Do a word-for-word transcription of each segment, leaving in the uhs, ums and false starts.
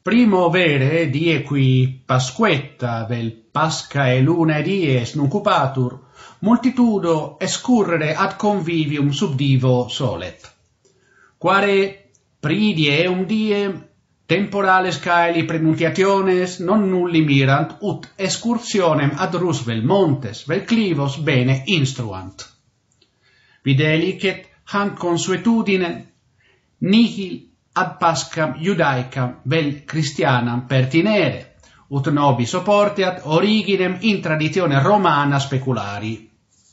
Primo vere die qui Pasquetta vel Pasca e luna dies nuncupatur, multitudo escurrere ad convivium subdivo solet. Quare pridie eum die temporales caeli prenuntiationes non nulli mirant ut excursionem ad Roosevelt montes vel clivos bene instruant. Videlicet hanc consuetudine nihil ad Pascam Judaicam vel Christianam pertinere, ut nobis opporteat originem in traditione romana speculari.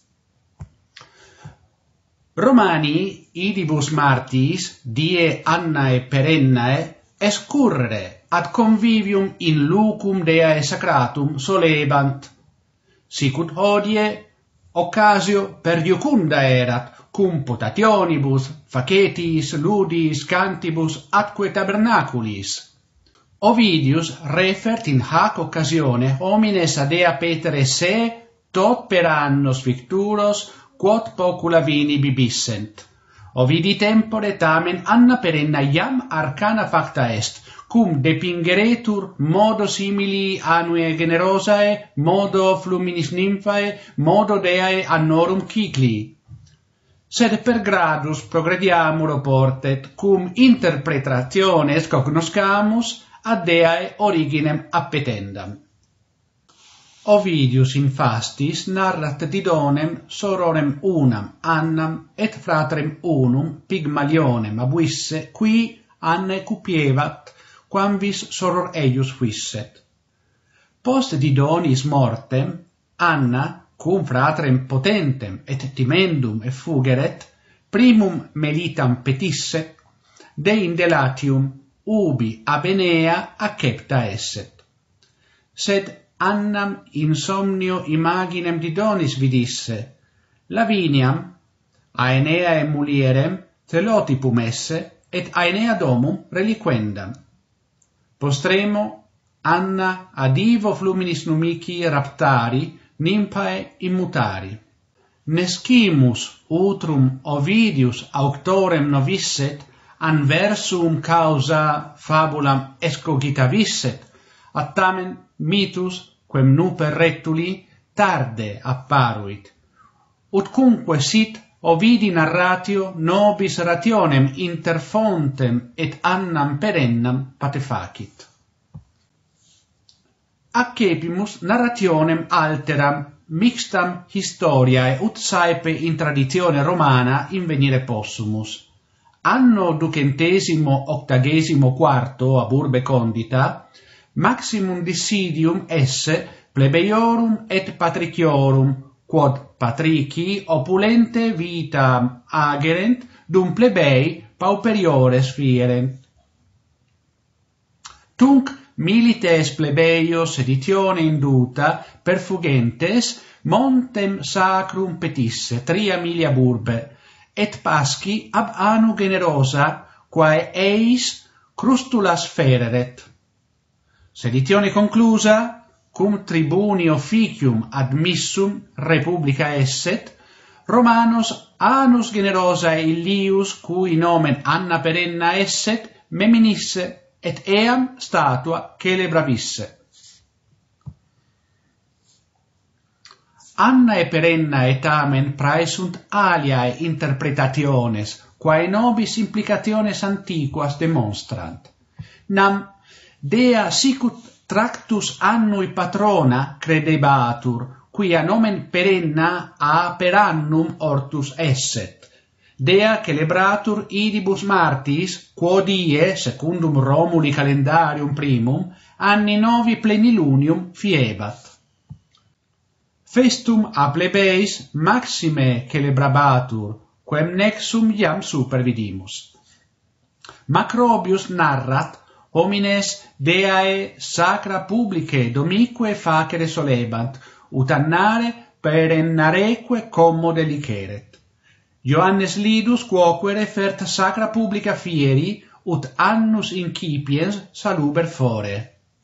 Romani idibus martis die annae perennae escurrere ad convivium in lucum Deae sacratum solebant, sicut hodie occasio per iucunda erat, cum potationibus, facetis, ludis, cantibus, atque tabernaculis. Ovidius refert in hac occasione homines ad ea petere se tot per annos victuros quod pocula vini bibissent. Ovidi tempore tamen anna perenna iam arcana facta est, cum depingeretur modo simili annue generosae, modo fluminis nymphae, modo Deae annorum cicli. Sed per gradus progrediamur portet, cum interpretationes cognoscamus ad Deae originem appetendam. Ovidius in fastis narrat Didonem sororem unam Annam et fratrem unum Pygmalionem abuisse qui Annae cupievat quam vis soror eius fuisset. Post Didonis mortem Anna cum fratrem potentem et timendum effugeret primum melitam petisset de indelatium ubi ab Enea accepta esset. Sed Annam in somnio imaginem Didonis vidisse, Laviniam, Aeneae mulierem, Telotipum esse, et Aenea domum reliquendam. Postremo, Anna ad ivo fluminis numici raptari, nymphae immutari. Nescimus utrum Ovidius auctorem novisset, anversum causa fabulam escogitavisset, at tamen mitus, quem nuper rectuli, tarde apparuit, utcunque sit Ovidi narratio nobis rationem interfontem et annam perennam patefacit. Accepimus narrationem alteram mixtam historiae ut saepe in traditione romana invenire possumus. Anno ducentesimo octagesimo quarto ab urbe condita, maximum dissidium esse plebeiorum et patriciorum, quod patrici opulente vitam agerent, dum plebei pauperiores fierent. Tunc milites plebeios seditione induta perfugentes montem sacrum petisse tria milia burbe, et pasci ab annu generosa, quae eis crustulas fereret. Seditione conclusa, cum tribuni officium admissum republica esset, Romanos annus generosae illius, cui nomen Anna perenna esset, meminisse, et eam statua celebravisse. Anna e perenna et tamen praesunt aliae interpretationes, quae nobis implicationes antiquas demonstrant. Nam Dea sicut tractus annui patrona credebatur, quia nomen perenna a per annum ortus esset. Dea celebratur idibus martis, quodie, secundum Romuli calendarium primum, anni novi plenilunium fiebat. Festum a plebeis maxime celebrabatur, quem nexum iam supervidimus. Macrobius narrat homines Deae sacra publicae domique facere solebant, ut annare perennareque commode liceret. Johannes Lidus quoque refert sacra publica fieri, ut annus incipiens saluber fore.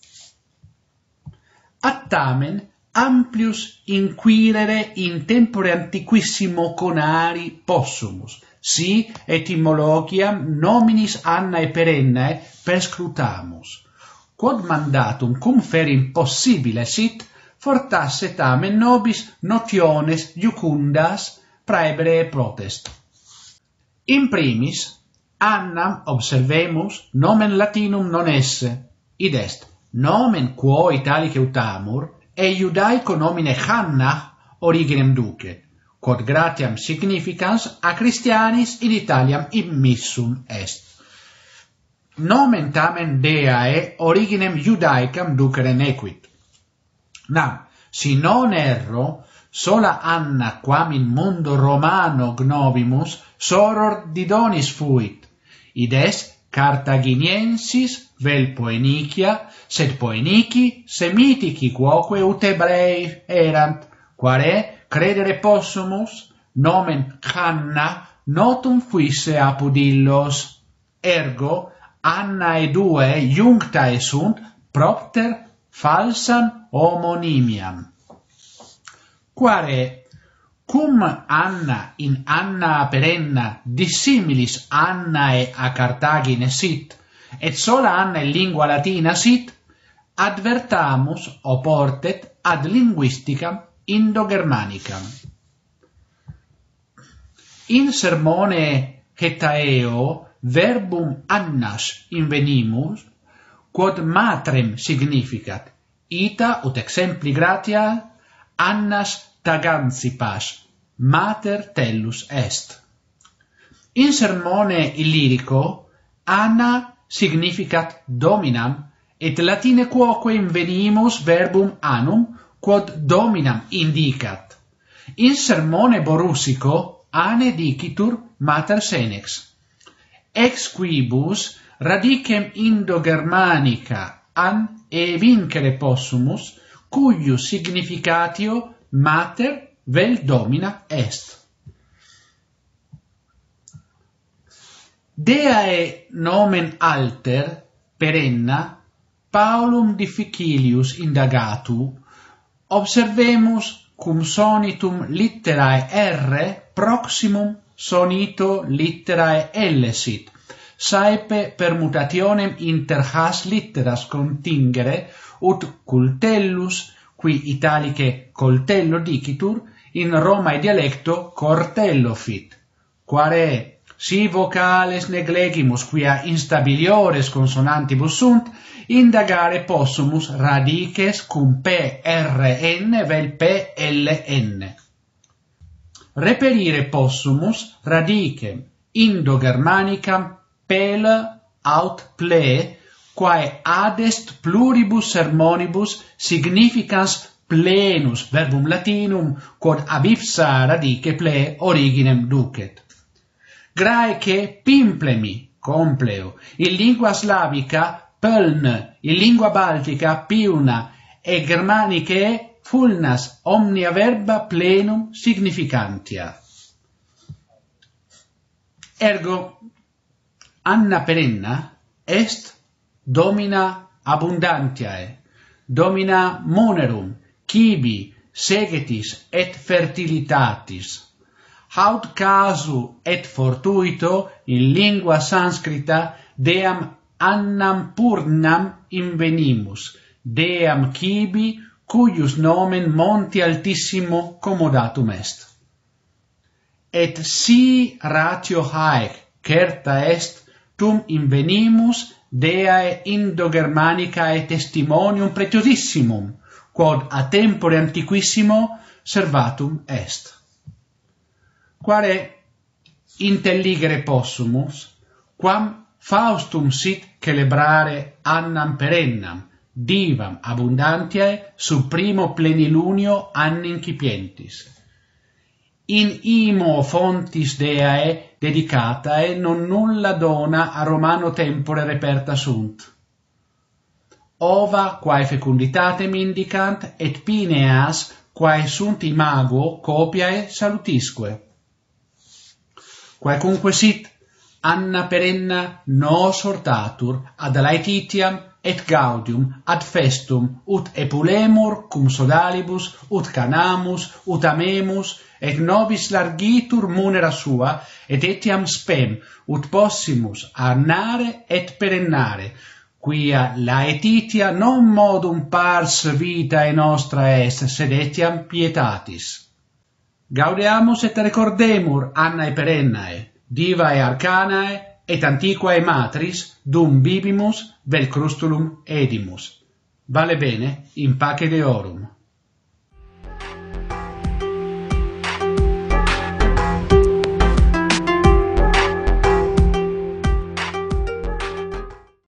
At tamen amplius inquirere in tempore antiquissimo conari possumus, si etymologiam nominis Annae perennae perscrutamus, quod mandatum cum ferim possibile sit, fortasse tamen nobis notiones iucundas praebere protest. In primis, annam observemus nomen latinum non esse, id est, nomen quo italice utamur, e iudaico nomine Hannah originem ducet, quod gratiam significans a Christianis in Italiam immissum est. Nomen tamen Deae originem Judaicam ducere nequit. Nam, si non erro, sola Anna quam in mundo Romano gnobimus soror Didonis fuit, id est Carthaginiensis vel Poenicia, sed Poenici semitici quoque ut Hebrei erant, quare credere possumus nomen Hanna notum fuisse apud illos, ergo Annae due iunctae sunt propter falsam homonimiam. Quare cum Anna in Anna perenna dissimilis Annae a Carthagine sit, et sola Anna in lingua latina sit, advertamus oportet ad linguisticam Indo-Germanicam. In sermone Hetaeo verbum annas invenimus, quod matrem significat, ita ut exempli gratia annas tagancipas, mater tellus est. In sermone Illirico, Anna significat dominam, et latine quoque invenimus verbum annum, quod dominam indicat. In sermone Borusico, ane dicitur mater senex. Ex quibus radicem Indo-Germanica an e vincere possumus, cuius significatio mater vel domina est. Deae nomen alter, perenna, Paulum difficilius indagatu, observemus cum sonitum litterae R proximum sonito litterae L sit, saepe permutationem inter has litteras contingere, ut cultellus, qui italice coltello dicitur, in Romae dialecto cortello fit, quare si vocales neglegimus quia instabiliores consonantibus sunt, indagare possumus radices cum P R N vel P L N. Reperire possumus radicem Indo-Germanicam pel aut ple, quae adest pluribus sermonibus significans plenus verbum latinum, quod ab ipsa radice ple originem ducet. Graece pimplemi, compleo, in lingua slavica pöln, in lingua baltica piuna, e germanice fulnas omnia verba plenum significantia. Ergo, Anna perenna est domina abundantiae, domina monerum, cibi, segetis et fertilitatis. Haud casu et fortuito in lingua sanscrita deam annam purnam invenimus, deam cibi cuius nomen monti altissimo commodatum est. Et si ratio haec certa est tum invenimus deae Indo-Germanicae testimonium pretiosissimum, quod a tempore antiquissimo servatum est. Quare intelligere possumus, quam Faustum sit celebrare annam perennam, divam abundantiae sub primo plenilunio anni incipientis. In imo fontis Deae dedicatae non nulla dona a Romano tempore reperta sunt. Ova quae fecunditatem indicant, et pineas quae sunt imago copiae salutisque. Quaecunque sit, Anna perenna nos hortatur ad laetitiam et gaudium ad festum ut epulemur cum sodalibus ut canamus ut amemus et nobis largitur munera sua et etiam spem ut possimus annare et perennare quia laetitia non modum pars vitae nostra est, sed etiam pietatis. Gaudeamus et recordemur annae perennae, divae arcanae, et antiquae matris, dum bibimus vel crustulum edimus. Vale bene, in pace Deorum.